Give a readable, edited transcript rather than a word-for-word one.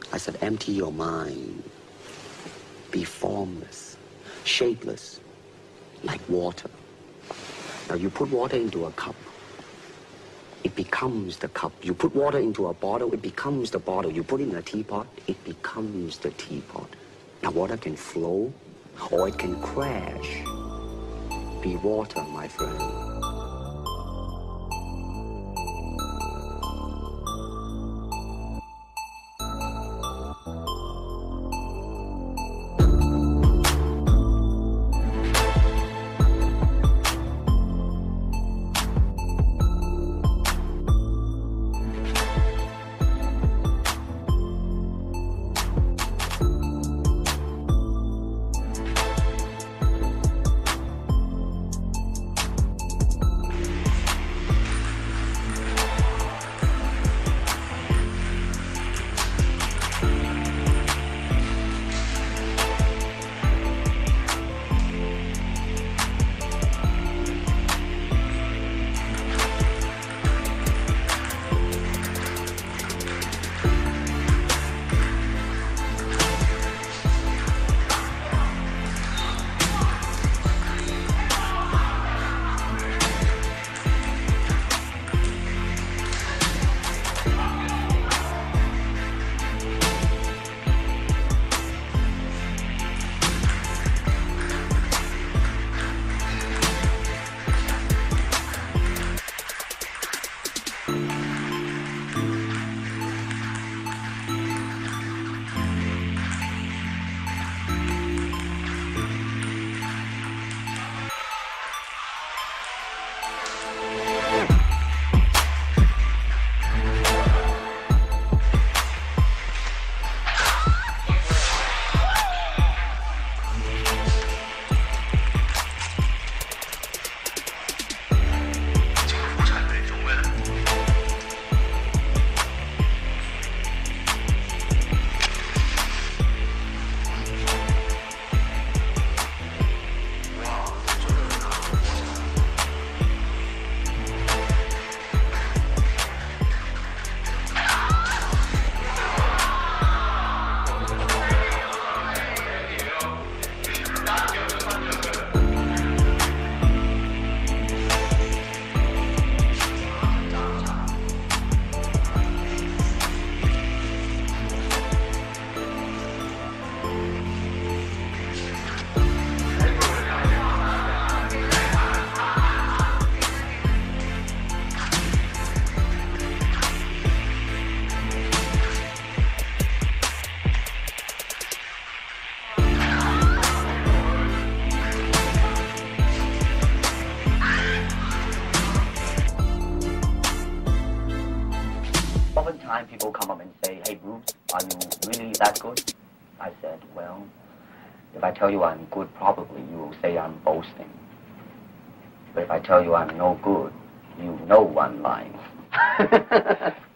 I said, empty your mind. Be formless, shapeless, like water. Now you put water into a cup, it becomes the cup. You put water into a bottle, it becomes the bottle. You put it in a teapot, it becomes the teapot. Now water can flow or it can crash. Be water, my friend. People come up and say, hey Bruce, are you really that good? I said, well, if I tell you I'm good, probably you will say I'm boasting. But if I tell you I'm no good, you know I'm lying.